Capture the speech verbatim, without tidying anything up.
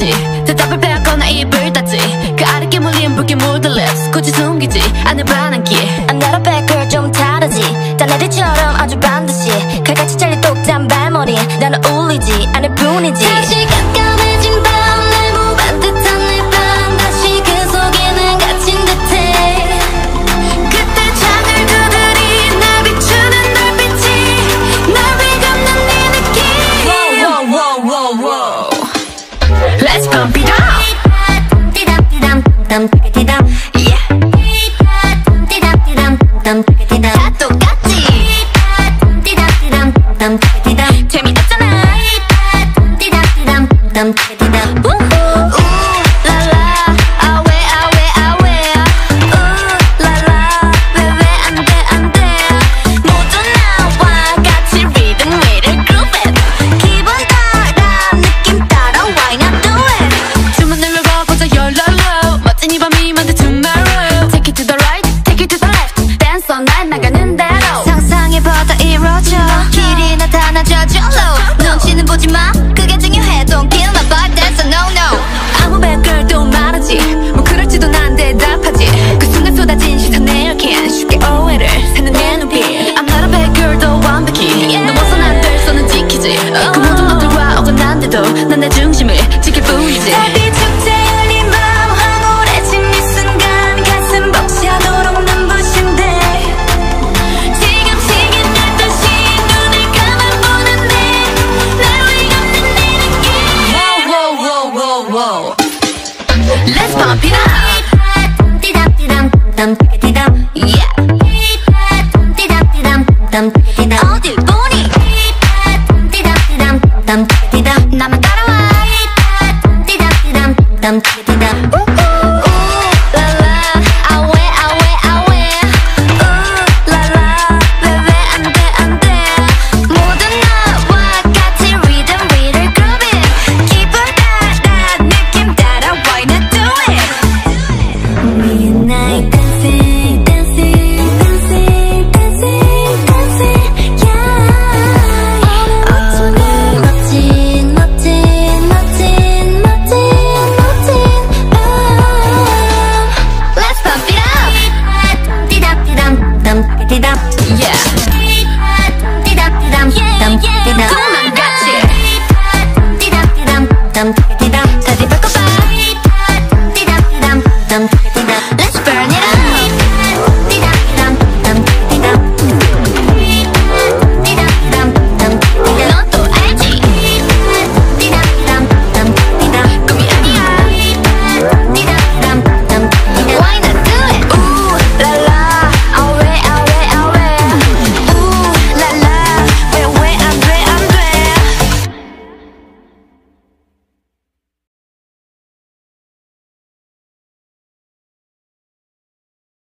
묻지 대답을 빼앗거나 입을 닫지 그 아래 깨물린 붉게 묻은 lips 굳이 숨기지 않을 반항기에 I'm not a bad girl 좀 다르지 딴 애들처럼 아주 반드시 칼같이 잘린 똑짠 발머리 나는 울리지 않을 뿐이지 다시 깜깜해진 밤 날 무반 듯한 내 밤 다시 그 속에 난 갇힌 듯해 그때 창을 두드리 날 비추는 달빛이 날 위감는 네 느낌 Wow wow wow wow Let's pump it up Yeah 띠담 띠담 띠담